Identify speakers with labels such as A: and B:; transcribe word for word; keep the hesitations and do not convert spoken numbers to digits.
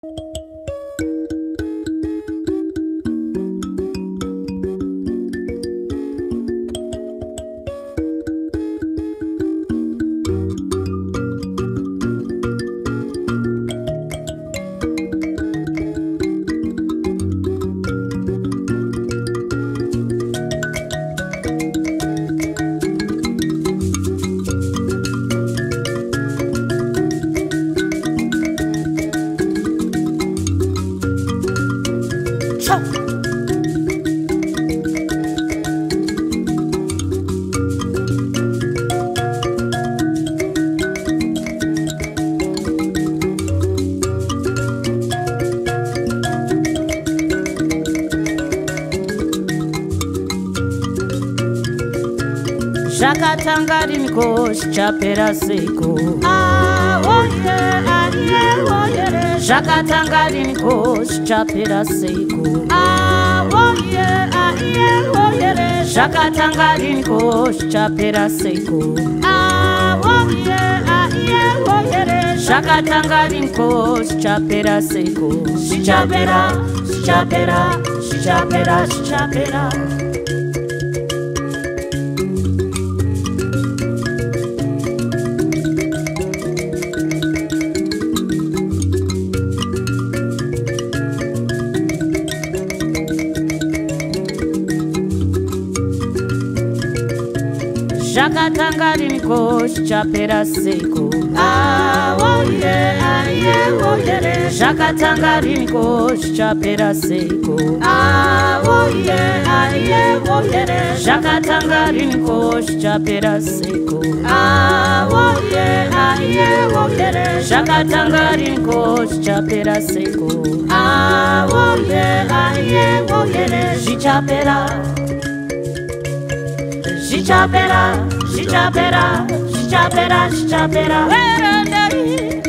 A: Zvakatanga riniko zvichapera seiko? Ah, oh yeah, ah, yeah, oh yeah. Zvakatanga riniko zvichapera seiko? Ah, oh yeah, ah, yeah, oh yeah. Zvakatanga riniko zvichapera seiko? Ah, oh yeah, ah, yeah, oh yeah. Zvakatanga riniko zvichapera seiko? Zvichapera, zvichapera, zvichapera, zvichapera. Zvakatanga riniko zvichapera seiko? Ah, oh yeah, ah, yeah, oh yeah. Zvakatanga riniko zvichapera seiko? Ah, oh yeah, ah, yeah, oh yeah. Zvakatanga riniko zvichapera seiko? Ah, oh yeah, ah, yeah, oh yeah. Zvakatanga riniko zvichapera seiko? Ah, oh yeah, ah, yeah, oh yeah. Zvichapera. Zvichapera, zvichapera, zvichapera, zvichapera.